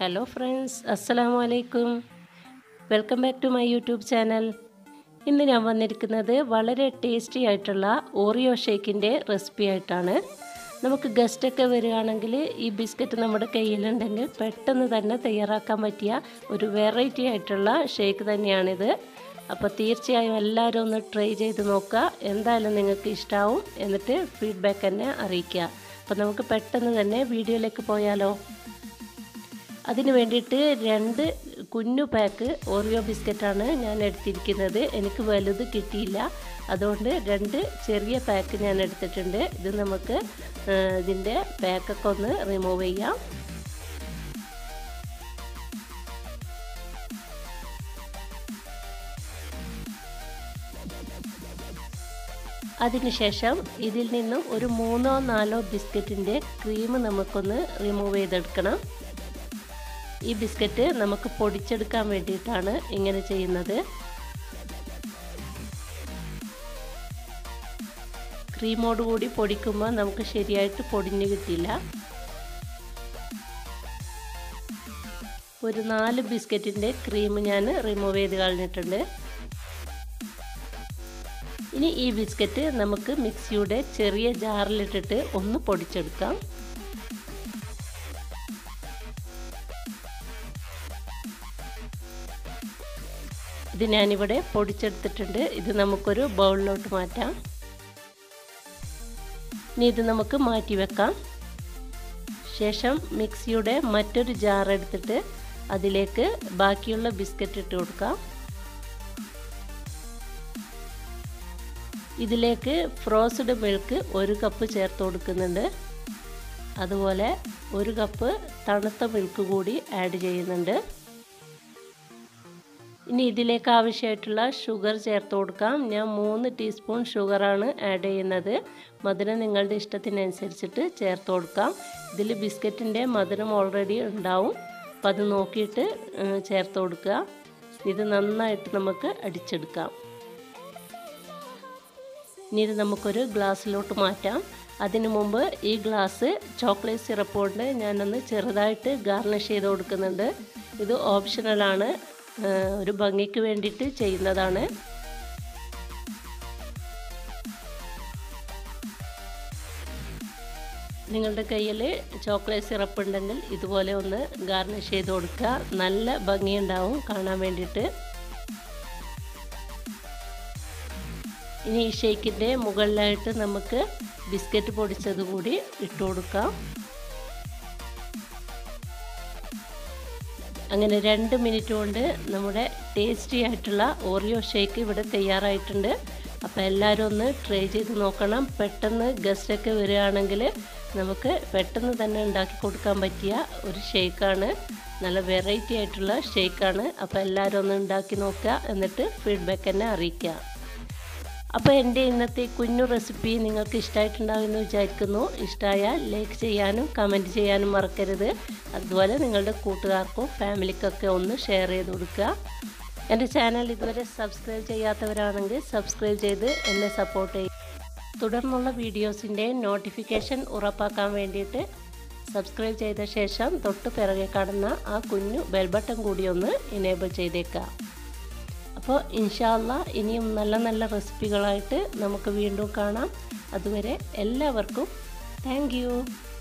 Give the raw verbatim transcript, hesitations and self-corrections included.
Hello friends, Assalamu alaikum. Welcome back to my YouTube channel. ഇന്ന് ഞാൻ വന്നിരിക്കുന്നത് വളരെ ടേസ്റ്റി ആയിട്ടുള്ള ഓറിയോ ഷേക്കിൻ്റെ റെസിപ്പി ആയിട്ടാണ്. നമുക്ക് ഗസ്റ്റ് ഒക്കെ വരികയാണെങ്കിൽ ഈ ബിസ്ക്കറ്റ് നമ്മുടെ കയ്യിലുണ്ടെങ്കിൽ പെട്ടെന്ന് തന്നെ തയ്യാറാക്കാൻ പറ്റിയ ഒരു വെറൈറ്റി ആയിട്ടുള്ള ഷേക്ക് തന്നെയാണിത്. അപ്പോൾ തീർച്ചയായും എല്ലാവരും ഒന്ന് ട്രൈ ചെയ്ത് നോക്കുക. എന്തായാലും നിങ്ങൾക്ക് ഇഷ്ടമാവും. എന്നിട്ട് ഫീഡ്ബാക്ക് എന്നെ അറിയിക്കുക. അപ്പോൾ നമുക്ക് പെട്ടെന്ന് തന്നെ വീഡിയോയിലേക്ക് പോയാലോ. അതിന് വേണ്ടിയിട്ട് രണ്ട് കുഞ്ഞു പാക്ക് ഓറിയോ ബിസ്ക്കറ്റാണ് ഞാൻ എടുത്തിരിക്കുന്നത്. എനിക്ക് വലുത് കിട്ടിയില്ല, അതുകൊണ്ട് രണ്ട് ചെറിയ പാക്ക് ഞാൻ എടുത്തിട്ടുണ്ട്. ഇത് നമുക്ക് ഇതിൻ്റെ പാക്കൊക്കെ ഒന്ന് റിമൂവ് ചെയ്യാം. അതിനുശേഷം ഇതിൽ നിന്നും ഒരു മൂന്നോ നാലോ ബിസ്ക്കറ്റിൻ്റെ ക്രീം നമുക്കൊന്ന് റിമൂവ് ചെയ്തെടുക്കണം. ഈ ബിസ്ക്കറ്റ് നമുക്ക് പൊടിച്ചെടുക്കാൻ വേണ്ടിയിട്ടാണ് ഇങ്ങനെ ചെയ്യുന്നത്. ക്രീമോട് കൂടി പൊടിക്കുമ്പോൾ നമുക്ക് ശരിയായിട്ട് പൊടിഞ്ഞു കിട്ടില്ല. ഒരു നാല് ബിസ്ക്കറ്റിൻ്റെ ക്രീം ഞാൻ റിമൂവ് ചെയ്ത് കളഞ്ഞിട്ടുണ്ട്. ഇനി ഈ ബിസ്ക്കറ്റ് നമുക്ക് മിക്സിയുടെ ചെറിയ ജാറിലിട്ടിട്ട് ഒന്ന് പൊടിച്ചെടുക്കാം. ഇത് ഞാനിവിടെ പൊടിച്ചെടുത്തിട്ടുണ്ട്. ഇത് നമുക്കൊരു ബൗളിലോട്ട് മാറ്റാം. ഇനി ഇത് നമുക്ക് മാറ്റി വെക്കാം. ശേഷം മിക്സിയുടെ മറ്റൊരു ജാർ എടുത്തിട്ട് അതിലേക്ക് ബാക്കിയുള്ള ബിസ്ക്കറ്റ് ഇട്ട് കൊടുക്കാം. ഇതിലേക്ക് ഫ്രോസ്ഡ് മിൽക്ക് ഒരു കപ്പ് ചേർത്ത് കൊടുക്കുന്നുണ്ട്. അതുപോലെ ഒരു കപ്പ് തണുത്ത മിൽക്ക് കൂടി ആഡ് ചെയ്യുന്നുണ്ട്. ഇനി ഇതിലേക്ക് ആവശ്യമായിട്ടുള്ള ഷുഗർ ചേർത്ത് കൊടുക്കാം. ഞാൻ മൂന്ന് ടീസ്പൂൺ ഷുഗറാണ് ആഡ് ചെയ്യുന്നത്. മധുരം നിങ്ങളുടെ ഇഷ്ടത്തിനനുസരിച്ചിട്ട് ചേർത്ത് കൊടുക്കാം. ഇതിൽ ബിസ്ക്കറ്റിൻ്റെ മധുരം ഓൾറെഡി ഉണ്ടാവും, അപ്പം അത് നോക്കിയിട്ട് ചേർത്ത് കൊടുക്കുക. ഇത് നന്നായിട്ട് നമുക്ക് അടിച്ചെടുക്കാം. ഇനി ഇത് നമുക്കൊരു ഗ്ലാസ്സിലോട്ട് മാറ്റാം. അതിനു മുമ്പ് ഈ ഗ്ലാസ് ചോക്ലേറ്റ് സിറപ്പ് കൊണ്ട് ഞാനൊന്ന് ചെറുതായിട്ട് ഗാർണിഷ് ചെയ്ത് കൊടുക്കുന്നുണ്ട്. ഇത് ഓപ്ഷണലാണ്, ഒരു ഭംഗിക്ക് വേണ്ടിയിട്ട് ചെയ്യുന്നതാണ്. നിങ്ങളുടെ കയ്യിൽ ചോക്ലേറ്റ് സിറപ്പ് ഉണ്ടെങ്കിൽ ഇതുപോലെ ഒന്ന് ഗാർണിഷ് ചെയ്ത് കൊടുക്കുക. നല്ല ഭംഗിയുണ്ടാവും കാണാൻ വേണ്ടിയിട്ട്. ഇനി ഈ ഷേക്കിൻ്റെ മുകളിലായിട്ട് നമുക്ക് ബിസ്ക്കറ്റ് പൊടിച്ചത് കൂടി ഇട്ട് കൊടുക്കാം. അങ്ങനെ രണ്ട് മിനിറ്റ് കൊണ്ട് നമ്മുടെ ടേസ്റ്റി ആയിട്ടുള്ള ഓറിയോ ഷേക്ക് ഇവിടെ തയ്യാറായിട്ടുണ്ട്. അപ്പോൾ എല്ലാവരും ഒന്ന് ട്രൈ ചെയ്ത് നോക്കണം. പെട്ടെന്ന് ഗസ്റ്റൊക്കെ വരികയാണെങ്കിൽ നമുക്ക് പെട്ടെന്ന് തന്നെ ഉണ്ടാക്കി കൊടുക്കാൻ പറ്റിയ ഒരു ഷേക്കാണ്. നല്ല വെറൈറ്റി ആയിട്ടുള്ള ഷേക്കാണ്. അപ്പോൾ എല്ലാവരും ഒന്ന് ഉണ്ടാക്കി നോക്കുക, എന്നിട്ട് ഫീഡ്ബാക്ക് എന്നെ അറിയിക്കുക. അപ്പോൾ എൻ്റെ ഇന്നത്തെ കുഞ്ഞു റെസിപ്പി നിങ്ങൾക്ക് ഇഷ്ടമായിട്ടുണ്ടാകുമെന്ന് വിചാരിക്കുന്നു. ഇഷ്ടമായാൽ ലൈക്ക് ചെയ്യാനും കമൻറ്റ് ചെയ്യാനും മറക്കരുത്. അതുപോലെ നിങ്ങളുടെ കൂട്ടുകാർക്കും ഫാമിലിക്കൊക്കെ ഒന്ന് ഷെയർ ചെയ്ത് കൊടുക്കുക. എൻ്റെ ചാനൽ ഇതുവരെ സബ്സ്ക്രൈബ് ചെയ്യാത്തവരാണെങ്കിൽ സബ്സ്ക്രൈബ് ചെയ്ത് എന്നെ സപ്പോർട്ട് ചെയ്യും. തുടർന്നുള്ള വീഡിയോസിൻ്റെ നോട്ടിഫിക്കേഷൻ ഉറപ്പാക്കാൻ വേണ്ടിയിട്ട് സബ്സ്ക്രൈബ് ചെയ്ത ശേഷം തൊട്ട് പിറകെ കാണുന്ന ആ കുഞ്ഞു ബെൽ ബട്ടൺ കൂടി ഒന്ന് എനേബിൾ ചെയ്തേക്കാം. അപ്പോൾ ഇൻഷാ അല്ലാഹ് ഇനിയും നല്ല നല്ല റെസിപ്പികളായിട്ട് നമുക്ക് വീണ്ടും കാണാം. അതുവരെ എല്ലാവർക്കും താങ്ക് യു.